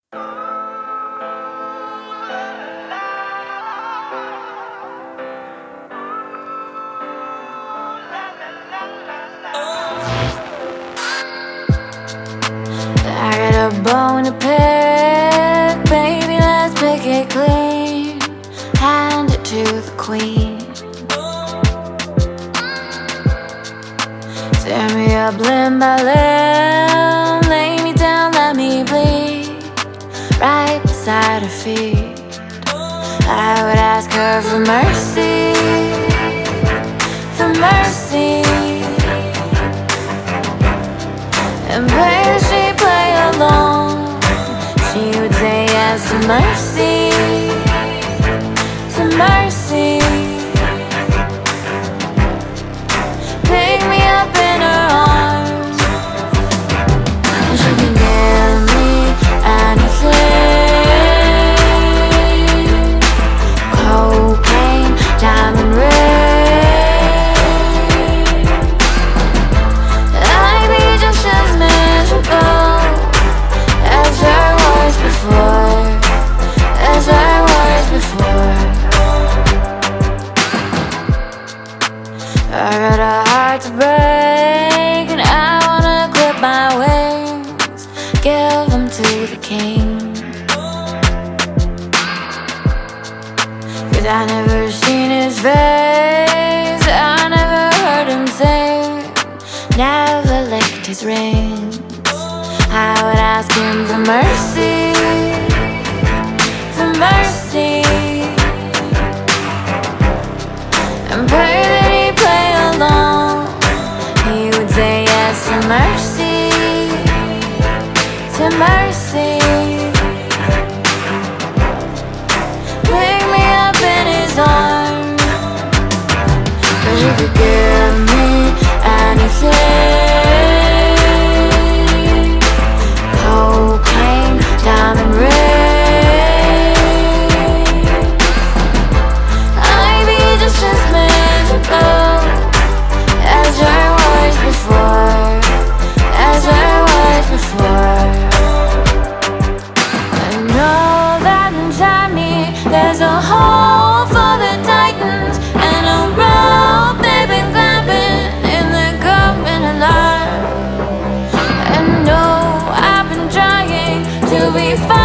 I got a bone to pick, baby, let's pick it clean. Hand it to the queen. Tear me up limb by limb, lay me down, let me bleed right beside her feet. I would ask her for mercy, for mercy, and pray that she play along. She would say yes to mercy, to mercy. Pick me up in her arms, and she can give me anything. Cocaine, diamond ring. I'd be just as miserable as I was before, as I was before. I got a heart to break, and I wanna clip my wings, give them to the king. 'Cause I never seen his face, I never heard him sing, never licked his rings. I would ask him for mercy, for mercy, and pray that he play along. He would say yes to mercy, to mercy. Pick me up in his arms, 'cause he could give me anything. Cocaine, diamond ring. I'd be just as miserable as I was before, as I was before. I know that inside me there's a hole for the titans, and a rope they've been clamping in the government alive. And no, I've been trying to be fine.